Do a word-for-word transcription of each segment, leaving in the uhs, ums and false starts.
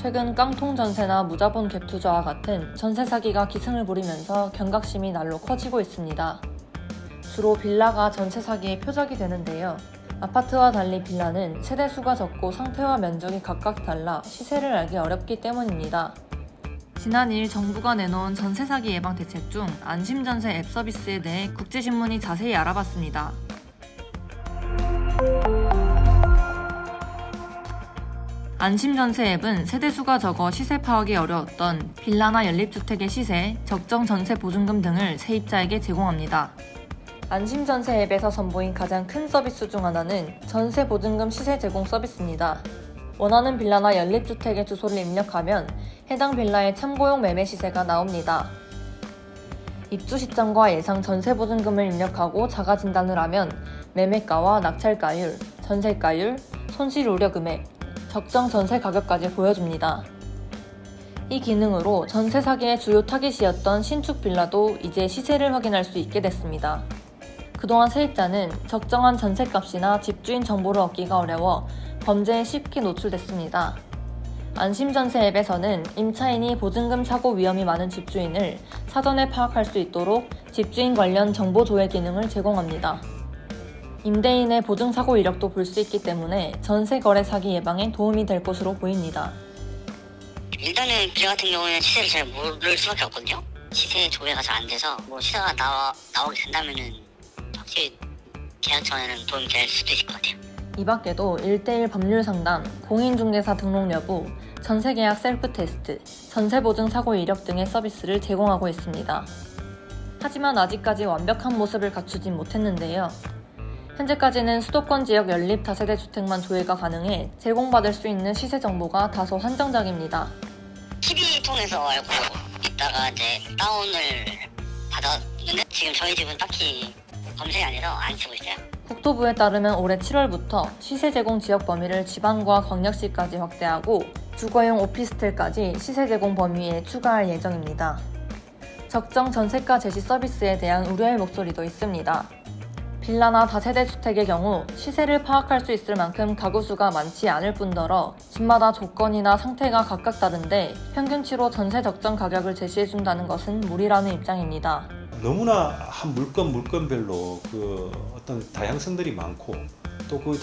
최근 깡통 전세나 무자본 갭 투자와 같은 전세 사기가 기승을 부리면서 경각심이 날로 커지고 있습니다. 주로 빌라가 전세 사기의 표적이 되는데요. 아파트와 달리 빌라는 세대수가 적고 상태와 면적이 각각 달라 시세를 알기 어렵기 때문입니다. 지난 일 정부가 내놓은 전세 사기 예방 대책 중 안심전세 앱 서비스에 대해 국제신문이 자세히 알아봤습니다. 안심전세 앱은 세대수가 적어 시세 파악이 어려웠던 빌라나 연립주택의 시세, 적정 전세 보증금 등을 세입자에게 제공합니다. 안심전세 앱에서 선보인 가장 큰 서비스 중 하나는 전세 보증금 시세 제공 서비스입니다. 원하는 빌라나 연립주택의 주소를 입력하면 해당 빌라의 참고용 매매 시세가 나옵니다. 입주 시점과 예상 전세 보증금을 입력하고 자가 진단을 하면 매매가와 낙찰가율, 전세가율, 손실 우려 금액, 적정 전세 가격까지 보여줍니다. 이 기능으로 전세 사기의 주요 타깃이었던 신축 빌라도 이제 시세를 확인할 수 있게 됐습니다. 그동안 세입자는 적정한 전세값이나 집주인 정보를 얻기가 어려워 범죄에 쉽게 노출됐습니다. 안심전세 앱에서는 임차인이 보증금 사고 위험이 많은 집주인을 사전에 파악할 수 있도록 집주인 관련 정보 조회 기능을 제공합니다. 임대인의 보증사고 이력도 볼 수 있기 때문에 전세 거래 사기 예방에 도움이 될 것으로 보입니다. 일단은 빌라 같은 경우는 시세를 잘 모를 수밖에 없거든요. 시세 조회가 잘 안 돼서 뭐 시세가 나와, 나오게 된다면은 확실히 계약 전에는 도움이 될 수도 있을 것 같아요. 이 밖에도 일 대일 법률 상담, 공인중개사 등록 여부, 전세계약 셀프 테스트, 전세보증 사고 이력 등의 서비스를 제공하고 있습니다. 하지만 아직까지 완벽한 모습을 갖추진 못했는데요. 현재까지는 수도권 지역 연립 다세대 주택만 조회가 가능해 제공받을 수 있는 시세 정보가 다소 한정적입니다. 티비 통해서 알고 있다가 이제 다운을 받았는데 지금 저희 집은 딱히 검색이 안 해서 안 쓰고 있어요. 국토부에 따르면 올해 칠월부터 시세 제공 지역 범위를 지방과 광역시까지 확대하고 주거용 오피스텔까지 시세 제공 범위에 추가할 예정입니다. 적정 전세가 제시 서비스에 대한 우려의 목소리도 있습니다. 빌라나 다세대 주택의 경우 시세를 파악할 수 있을 만큼 가구 수가 많지 않을 뿐더러 집마다 조건이나 상태가 각각 다른데 평균치로 전세 적정 가격을 제시해준다는 것은 무리라는 입장입니다. 너무나 한 물건 물건별로 그 어떤 다양성들이 많고 또 그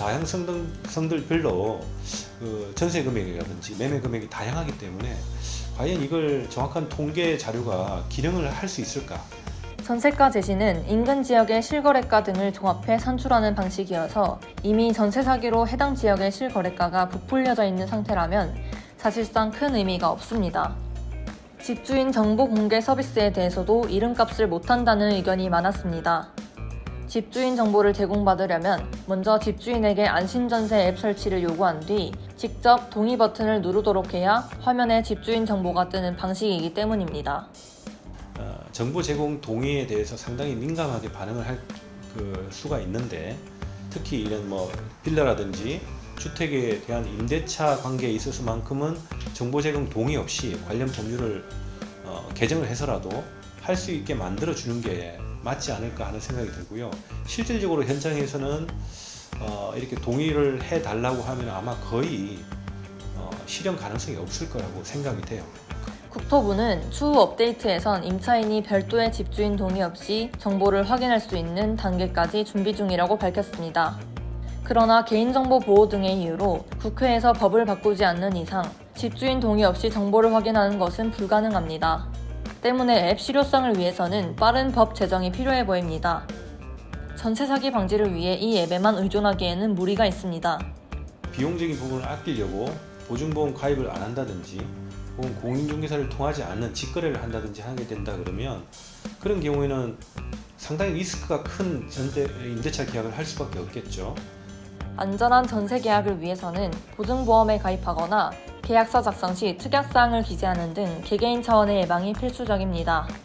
다양성들별로 그 전세 금액이라든지 매매 금액이 다양하기 때문에 과연 이걸 정확한 통계 자료가 기능을 할 수 있을까? 전세가 제시는 인근 지역의 실거래가 등을 종합해 산출하는 방식이어서 이미 전세 사기로 해당 지역의 실거래가가 부풀려져 있는 상태라면 사실상 큰 의미가 없습니다. 집주인 정보 공개 서비스에 대해서도 이름값을 못한다는 의견이 많았습니다. 집주인 정보를 제공받으려면 먼저 집주인에게 안심전세 앱 설치를 요구한 뒤 직접 동의 버튼을 누르도록 해야 화면에 집주인 정보가 뜨는 방식이기 때문입니다. 어, 정보 제공 동의에 대해서 상당히 민감하게 반응을 할 그 수가 있는데 특히 이런 뭐 빌라라든지 주택에 대한 임대차 관계에 있어서만큼은 정보 제공 동의 없이 관련 법률을 어, 개정을 해서라도 할 수 있게 만들어 주는 게 맞지 않을까 하는 생각이 들고요. 실질적으로 현장에서는 어, 이렇게 동의를 해 달라고 하면 아마 거의 어, 실현 가능성이 없을 거라고 생각이 돼요. 국토부는 추후 업데이트에선 임차인이 별도의 집주인 동의 없이 정보를 확인할 수 있는 단계까지 준비 중이라고 밝혔습니다. 그러나 개인정보 보호 등의 이유로 국회에서 법을 바꾸지 않는 이상 집주인 동의 없이 정보를 확인하는 것은 불가능합니다. 때문에 앱 실효성을 위해서는 빠른 법 제정이 필요해 보입니다. 전세 사기 방지를 위해 이 앱에만 의존하기에는 무리가 있습니다. 비용적인 부분을 아끼려고 보증보험 가입을 안 한다든지 혹은 공인중개사를 통하지 않는 직거래를 한다든지 하게 된다 그러면 그런 경우에는 상당히 리스크가 큰 전세, 임대차 계약을 할 수밖에 없겠죠. 안전한 전세 계약을 위해서는 보증보험에 가입하거나 계약서 작성 시 특약사항을 기재하는 등 개개인 차원의 예방이 필수적입니다.